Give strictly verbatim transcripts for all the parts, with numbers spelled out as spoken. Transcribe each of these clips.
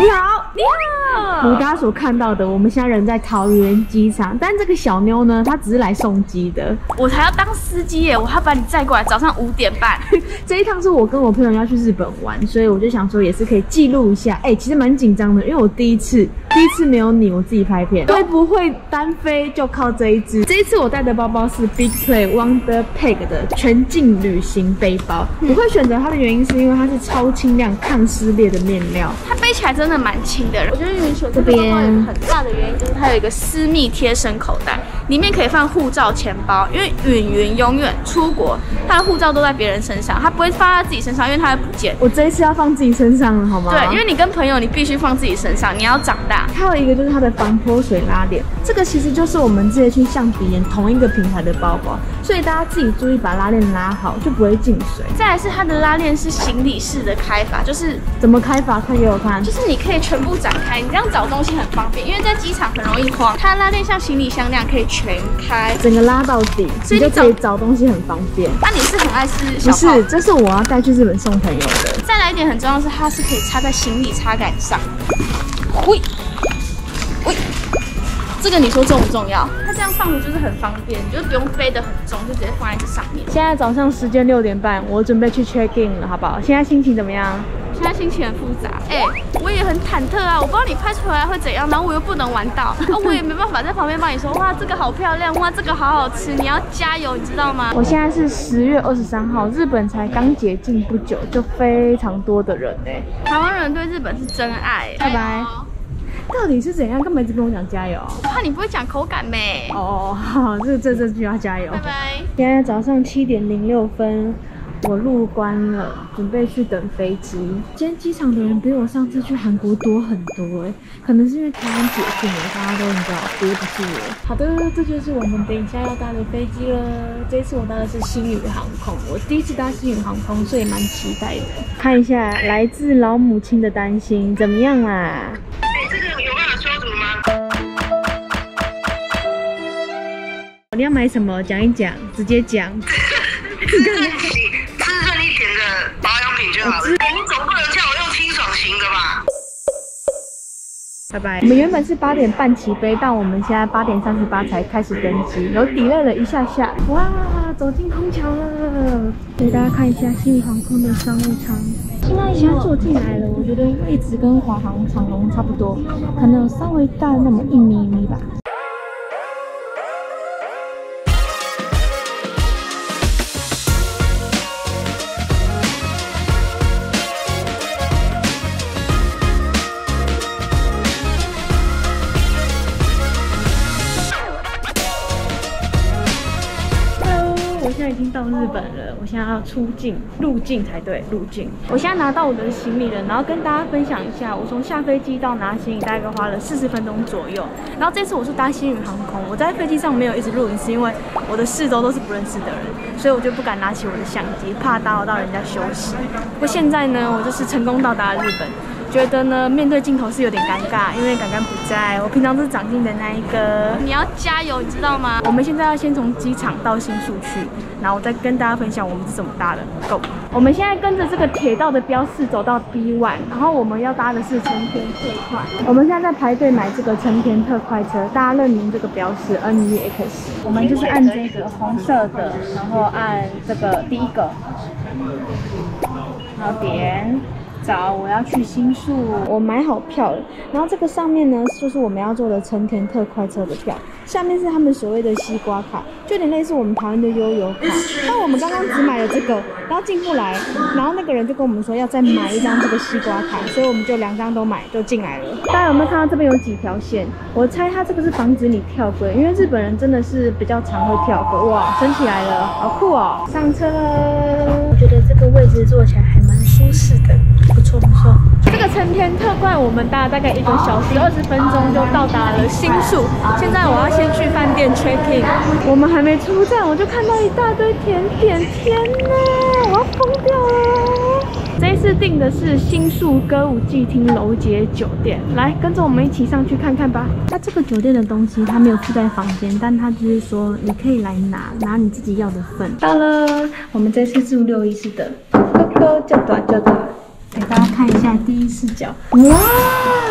好，你好。我刚刚所看到的，我们现在人在桃园机场，但这个小妞呢，她只是来送机的。 我才要当司机耶，我还要把你载过来，早上五点半。 这一趟是我跟我朋友要去日本玩，所以我就想说也是可以记录一下。哎、欸，其实蛮紧张的，因为我第一次，第一次没有你，我自己拍片，会不会单飞就靠这一支。这一次我带的包包是 Big Play Wonder Peg 的全境旅行背包。嗯、我会选择它的原因是因为它是超轻量、抗撕裂的面料， 它背起来真的蛮轻的。我觉得云选这边有一个很大的原因就是它有一个私密贴身口袋，里面可以放护照、钱包。因为允云永远出国，她的护照都在别人身上，她不会放在自己身上，因为她会不见。 我这一次要放自己身上了，好吗？ 对，因为你跟朋友，你必须放自己身上，你要长大。 还有一个就是它的防泼水拉链，这个其实就是我们之前去橡皮岩同一个品牌的包包，所以大家自己注意把拉链拉好，就不会进水。再来是它的拉链是行李式的开法，就是怎么开法？看给我看。 就是你可以全部展开，你这样找东西很方便，因为在机场很容易慌。它的拉链像行李箱那样可以全开， 整个拉到底，所以你就可以找东西很方便。 那你是很爱吃小泡？ 不是，这是我要带去日本送朋友的。 再来一点很重要的是，它是可以插在行李插杆上。喂，喂，这个你说重不重要？它这样放着就是很方便，你就不用背得很重，就直接放在这上面。 现在早上时间六点半，我准备去 check in 了，好不好？现在心情怎么样？ 现在心情很复杂，哎、欸，我也很忐忑啊，我不知道你拍出来会怎样，然后我又不能玩到，啊，我也没办法在旁边帮你说，哇，这个好漂亮，哇，这个好好吃，你要加油，你知道吗？ 我现在是十月二十三号，日本才刚解禁不久，就非常多的人哎、 欸，台湾人对日本是真爱、欸， 拜拜。到底是怎样？干嘛一直跟我讲加油？ 我怕你不会讲口感咩？ 哦，好，这这这就要加油。 拜拜。 现在早上七点零六分。我入关了，准备去等飞机。今天机场的人比我上次去韩国多很多哎、欸，可能是因为台湾解禁了，大家都你知道憋不住了。好的，这就是我们等一下要搭的飞机了。这次我搭的是星宇航空，我第一次搭星宇航空，所以蛮期待的。看一下来自老母亲的担心怎么样啦？ 哎、欸，这个有办法修图吗？ 你要买什么？讲一讲，直接讲。 滋润一滋润一点的保养品就好了。哎、欸，你总不能叫我用清爽型的吧？ 拜拜。我们原本是八点半起飞，但我们现在八点三十八才开始登机，有 delay 了一下下。哇，走进空桥了！给大家看一下星宇航空的商务舱。现在现在坐进来了，我觉得位置跟华航、长荣差不多，可能有稍微大那么一咪咪吧。我现在已经到日本了，我现在要出境入境才对，入境。我现在拿到我的行李了，然后跟大家分享一下，我从下飞机到拿行李大概花了四十分钟左右。然后这次我是搭星宇航空，我在飞机上没有一直录影，是因为我的四周都是不认识的人，所以我就不敢拿起我的相机，怕打扰到人家休息。不过现在呢，我就是成功到达了日本。觉得呢，面对镜头是有点尴尬，因为刚刚不在。我平常都是长进的那一个。你要加油，你知道吗？我们现在要先从机场到新宿去，然后我再跟大家分享我们是怎么搭的。Go！ 我们现在跟着这个铁道的标示走到 B 一， 然后我们要搭的是成田特快。我们现在在排队买这个成田特快车，大家认明这个标示 N E X。我们就是按这个红色的，然后按这个第一个，然后点。找我要去新宿，我买好票了。然后这个上面呢，就是我们要坐的成田特快车的票，下面是他们所谓的西瓜卡，就有点类似我们台湾的悠游卡。但我们刚刚只买了这个，然后进不来，然后那个人就跟我们说要再买一张这个西瓜卡，所以我们就两张都买，就进来了。大家有没有看到这边有几条线？我猜它这个是防止你跳轨，因为日本人真的是比较常会跳轨。哇，升起来了，好酷哦！上车了，我觉得这个位置坐起来还蛮舒适的。不错不错，这个成田特快我们搭大概一个小时二十分钟就到达了新宿。现在我要先去饭店 check in， 我们还没出站，我就看到一大堆甜点，天哪，我要疯掉了！这一次订的是新宿歌舞伎町楼节酒店，来跟着我们一起上去看看吧。那这个酒店的东西它没有附在房间，但它就是说你可以来拿，拿你自己要的份。到了，我们这次住六一四的，哥哥叫短叫短。给大家看一下第一视角，哇！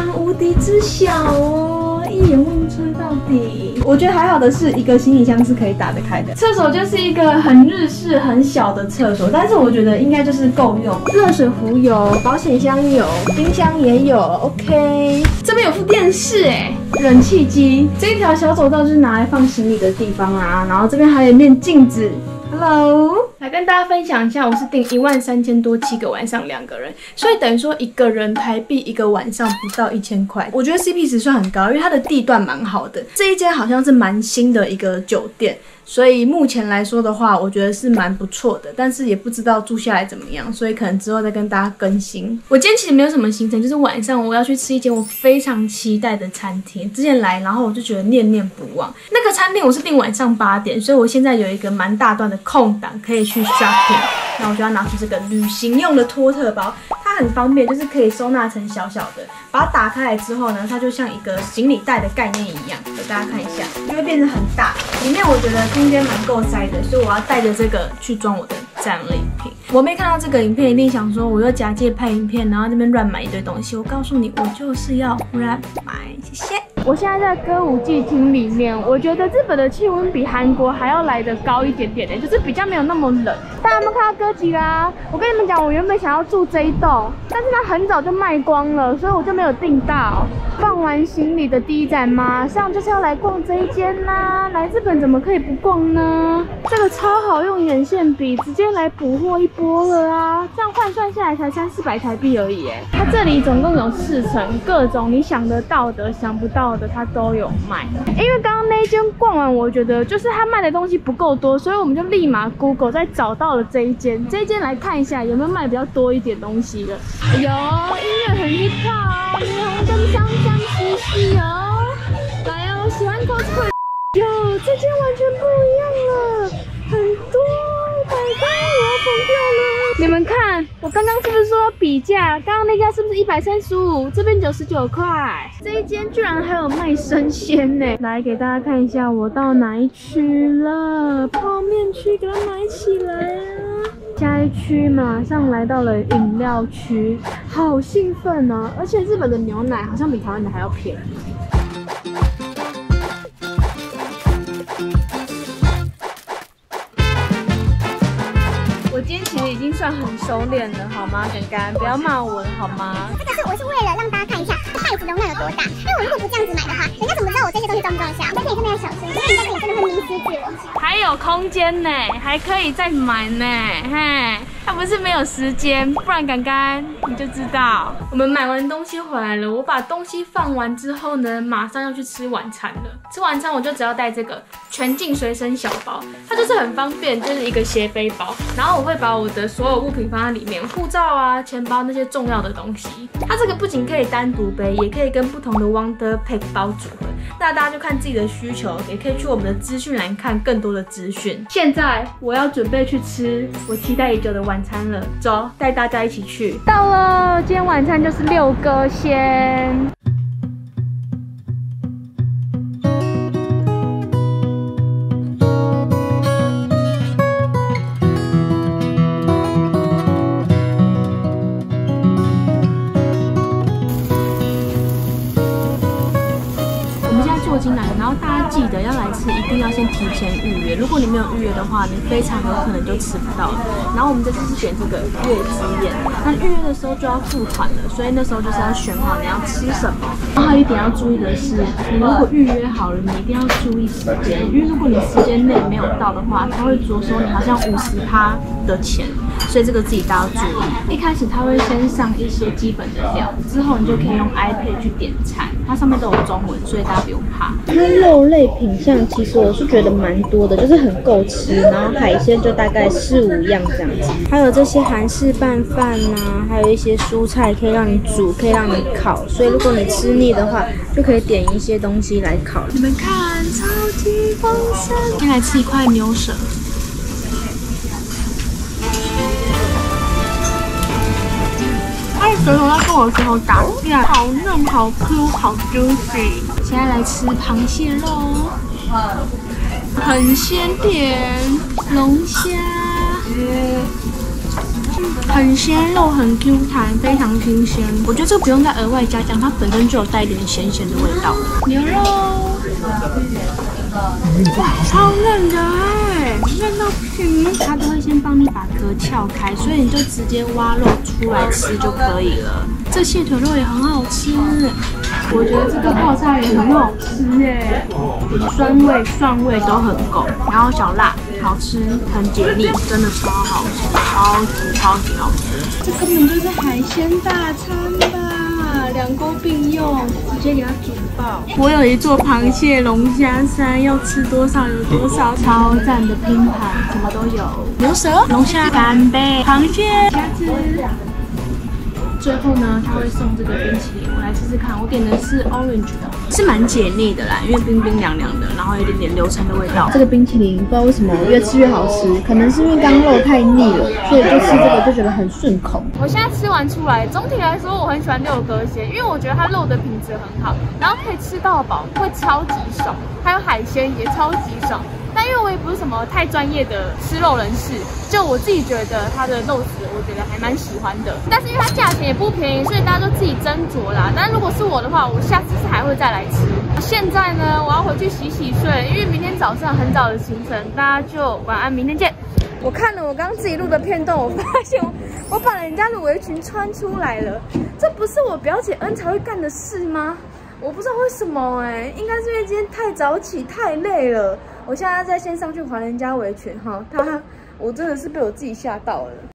无敌之小哦，一眼望穿到底。我觉得还好的是，一个行李箱是可以打得开的。厕所就是一个很日式、很小的厕所，但是我觉得应该就是够用。热水壶有，保险箱有，冰箱也有。OK， 这边有副电视哎，冷气机。这一条小走道就是拿来放行李的地方啊。然后这边还有一面镜子。Hello， 来跟大家分享一下，我是订一万三千多七个晚上两个人，所以等于说一个人台币一个晚上不到一千块，我觉得 C P 值算很高，因为它的地段蛮好的。这一间好像是蛮新的一个酒店，所以目前来说的话，我觉得是蛮不错的，但是也不知道住下来怎么样，所以可能之后再跟大家更新。我今天其实没有什么行程，就是晚上我要去吃一间我非常期待的餐厅，之前来然后我就觉得念念不忘。那个餐厅我是订晚上八点，所以我现在有一个蛮大段的空档可以去 shopping， 那我就要拿出这个旅行用的托特包，它很方便，就是可以收纳成小小的，把它打开来之后呢，它就像一个行李袋的概念一样，给大家看一下，就会变得很大，里面我觉得空间蛮够塞的，所以我要带着这个去装我的这样的影片。我没看到这个影片，一定想说我又假借拍影片，然后这边乱买一堆东西。我告诉你，我就是要乱买，谢谢。我现在在歌舞伎町里面，我觉得日本的气温比韩国还要来得高一点点的，就是比较没有那么冷。大家有没有看到哥吉拉？我跟你们讲，我原本想要住这一栋，但是它很早就卖光了，所以我就没有订到。放完行李的第一站，马上就是要来逛这一间啦！来日本怎么可以不逛呢？这个超好用眼线笔，直接来补货一波了啊！这样换算下来才三四百台币而已耶。它这里总共有四层，各种你想得到的、想不到的它都有卖。因为刚刚那一间逛完，我觉得就是它卖的东西不够多，所以我们就立马 Google 再找到了这一间。这一间来看一下有没有卖比较多一点东西的。有，音乐很 hip hop 哦，霓虹灯香香兮兮哦。来哦，喜欢 cosplay。有，这间完全不一样了，很多，百高，我要疯掉了！你们看，我刚刚是不是说比价？刚刚那家是不是一百三十五？这边九十九块。这一间居然还有卖生鲜呢！来给大家看一下，我到哪一区了？泡面区，给它买起来啊！下一区马上来到了饮料区，好兴奋啊！而且日本的牛奶好像比台湾的还要便宜。我今天其实已经算很熟练了，好吗？干干，不要骂我好吗？ 这个是我是为了让大家看一下袋子容量有多大，因为我如果不这样子买的话，人家怎么知道我这些东西装不装得下？在这里真的要小心，因为人家这里真的会迷失自我。 还有空间呢，还可以再买呢，嘿，他不是没有时间，不然干干你就知道。我们买完东西回来了，我把东西放完之后呢，马上要去吃晚餐了。吃晚餐我就只要带这个全境随身小包，它就是很方便，就是一个斜背包，然后我会把我的所有物品放在里面，护照啊、钱包那些重要的东西。它这个不仅可以单独背，也可以跟不同的 Wonder Pack 包组合。那大家就看自己的需求，也可以去我们的资讯栏看更多的资讯。现在我要准备去吃我期待已久的晚餐了，走，带大家一起去。到了，今天晚餐就是六哥鲜。进来，然后大家记得要来吃，一定要先提前预约。如果你没有预约的话，你非常有可能就吃不到了。然后我们这次是选这个月之宴，那预约的时候就要付款了，所以那时候就是要选好你要吃什么。然后还有一点要注意的是，你如果预约好了，你一定要注意时间，因为如果你时间内没有到的话，他会着收你好像五十趴的钱，所以这个自己大家要注意。一开始他会先上一些基本的料，之后你就可以用 iPad 去点餐，它上面都有中文，所以大家不用怕。它肉类品项其实我是觉得蛮多的，就是很够吃，然后海鲜就大概四五样这样子，还有这些韩式拌饭啊，还有一些蔬菜可以让你煮，可以让你烤，所以如果你吃腻的话，就可以点一些东西来烤。你们看，超级丰盛！先来吃一块牛舌。它的舌头在跟我舌头打架，好嫩、好 Q、好 juicy。现在来吃螃蟹肉，很鲜甜，龙虾。 很鲜，肉很 Q 弹，非常新鲜。我觉得这个不用再额外加酱，它本身就有带一点咸咸的味道。牛肉，哇，超嫩的哎，嫩到不行。它都会先帮你把壳撬开，所以你就直接挖肉出来吃就可以了。这蟹腿肉也很好吃，我觉得这个泡菜也很好吃耶，酸味、蒜味都很够，然后小辣，好吃，很解腻，真的超好吃，超级超级好吃。这根本就是海鲜大餐吧，两锅并用，直接给它煮爆。我有一座螃蟹龙虾山，要吃多少有多少，超赞的拼盘，什么都有，牛舌、龙虾、干贝、螃蟹、虾子。最后呢，他会送这个冰淇淋，我来试试看。我点的是 orange 的，是蛮解腻的啦，因为冰冰凉凉的，然后有点点流程的味道。这个冰淇淋不知道为什么越吃越好吃，可能是因为刚肉太腻了，所以就吃这个就觉得很顺口。 我现在吃完出来，总体来说我很喜欢六哥蟹，因为我觉得它肉的品质很好，然后可以吃到饱，会超级爽，还有海鲜也超级爽。但因为我也不是什么太专业的吃肉人士，就我自己觉得它的肉质，我觉得还蛮喜欢的。但是因为它价钱也不便宜，所以大家都自己斟酌啦。但如果是我的话，我下次是还会再来吃。现在呢，我要回去洗洗睡，因为明天早上很早的行程，大家就晚安，明天见。我看了我刚刚自己录的片段，我发现我我把人家的围裙穿出来了，这不是我表姐恩才会干的事吗？我不知道为什么哎、欸，应该是因为今天太早起太累了。我现在在先上去还人家围裙哈，他我真的是被我自己吓到了。